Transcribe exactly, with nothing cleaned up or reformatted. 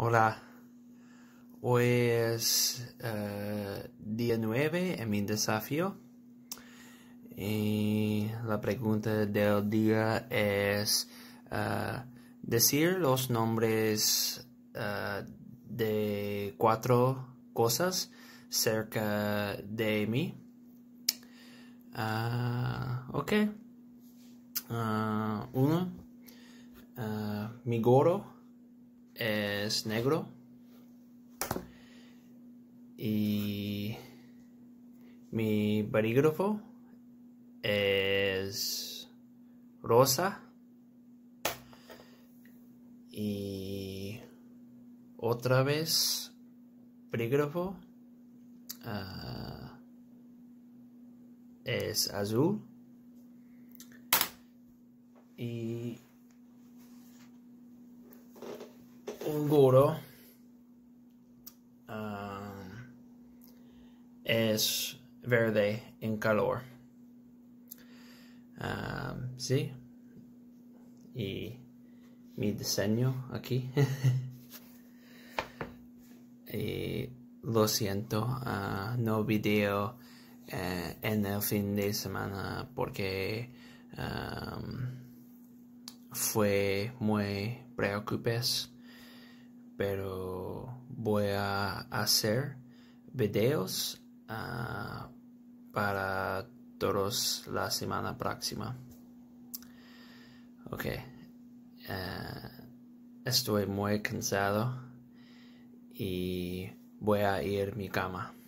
Hola, hoy es eh, día nueve en mi desafío y la pregunta del día es uh, decir los nombres uh, de cuatro cosas cerca de mí. Uh, ok. Uh, uno, uh, mi gorro es negro y mi bolígrafo es rosa y otra vez bolígrafo uh, es azul y un gorro um, es verde en calor. Um, sí. Y mi diseño aquí. Y lo siento, uh, no video uh, en el fin de semana porque um, fue muy preocupes, pero voy a hacer videos uh, para todos la semana próxima. Ok, uh, estoy muy cansado y voy a ir a mi cama.